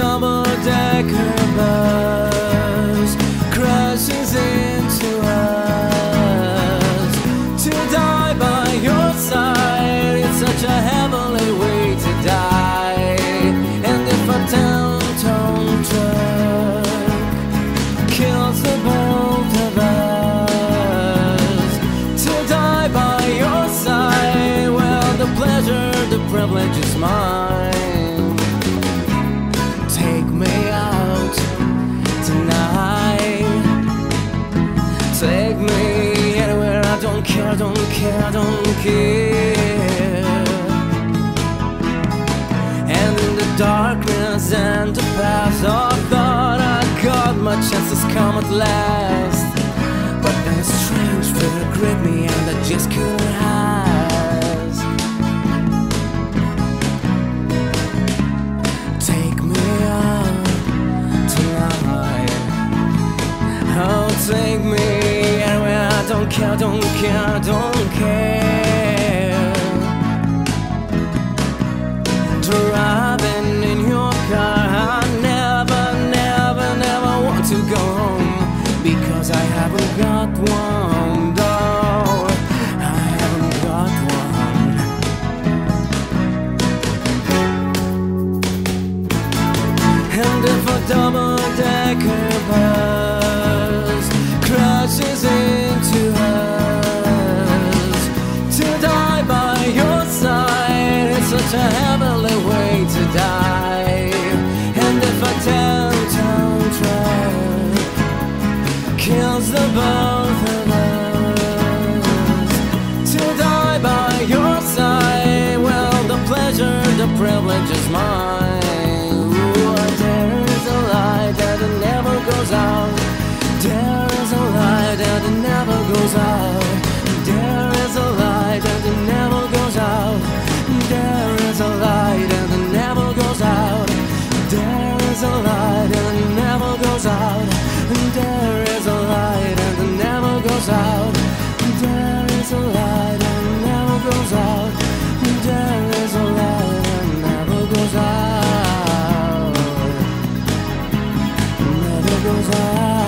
double-decker bus crashes into us. To die by your side, it's such a heavenly way to die. And if a 10-ton truck kills the both of us, to die by your side, well, the pleasure, the privilege is mine. Take me out tonight. Take me anywhere, I don't care, don't care, don't care. And in the darkness and the path of thought, I got my chances come at last. But then a strange fear gripped me and I just couldn't hide. Take me out tonight. Oh, take me anywhere, I don't care, don't care, don't care. Driving in your car, I never, never, never want to go home, because I haven't got one, no, I haven't got one. And if a double-decker bus crashes into us, to die by your side, it's such a heavenly way to die. And if a 10-ton truck kills the both of us, to die by your side, well, the pleasure, the privilege is mine. Ooh, there is a light that never goes out. There is a light that never goes out. There is a light that never goes out. There is a light that never goes out. There is a light that never goes out. There is a light that never goes out. There is a light that never goes out. There is a light that never goes out. Never goes out.